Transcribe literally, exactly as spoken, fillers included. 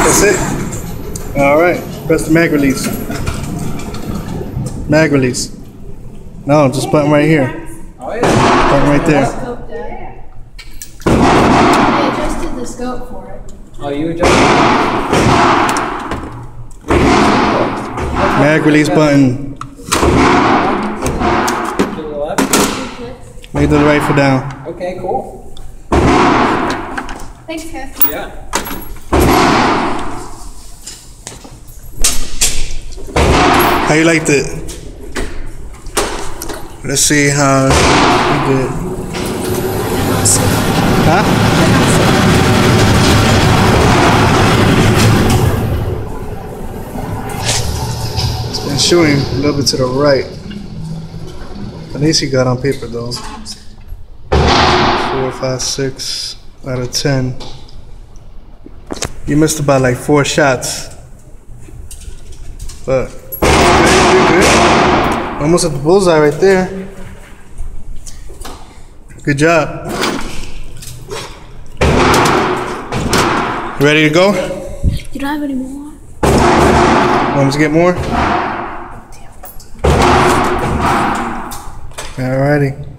That's it? All right. Press the mag release. Mag release. No, just button right here. Oh, yeah. Button right there. Scope down. I adjusted the scope for it. Oh, you adjusted? Mag release button. To the left? Make the right for down. Okay, cool. Thanks, Kev. Yeah. How you liked it? Let's see how you did. Huh? It's been shooting a little bit to the right. At least you got on paper though. Four, five, six out of ten. You missed about like four shots. But you're good. Almost at the bullseye right there. Good job. Ready to go? You don't have any more? Want me to get more? Alrighty.